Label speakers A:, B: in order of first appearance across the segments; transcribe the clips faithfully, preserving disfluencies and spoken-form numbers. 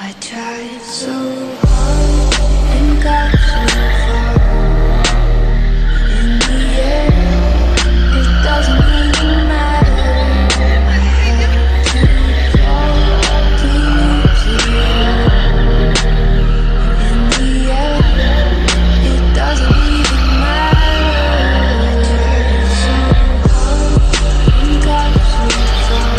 A: I tried so hard and got so far. In the end, it doesn't even matter. I had to fall to lose it all. In the end, it doesn't even matter. I tried so hard and got so far.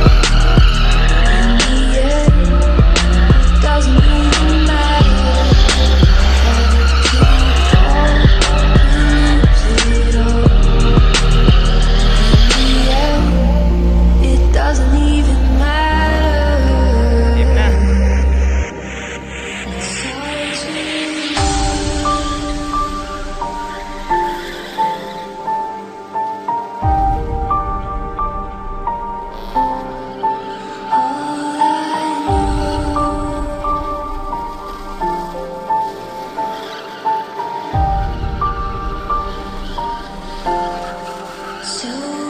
A: In the end, it doesn't even matter. I had to fall to lose it all. In the end, it doesn't even matter.
B: Game na.
A: It's all too all I know. So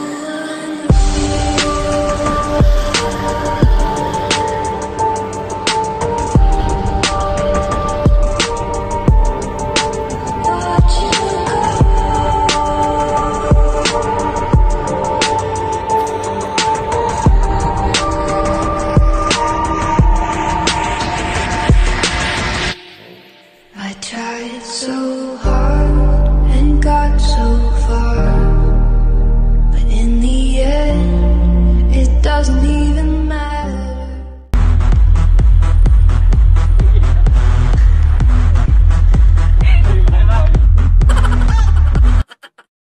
A: watch you I tried so hard and got so far, but in the end, it doesn't